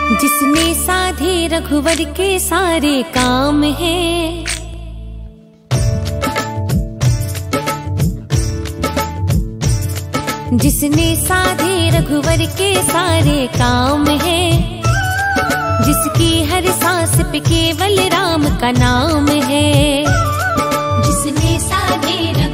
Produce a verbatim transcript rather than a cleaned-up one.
जिसने साधे रघुवर के सारे काम हैं, जिसने साधे रघुवर के सारे काम हैं, जिसकी हर सांस पे केवल राम का नाम है, जिसने साधे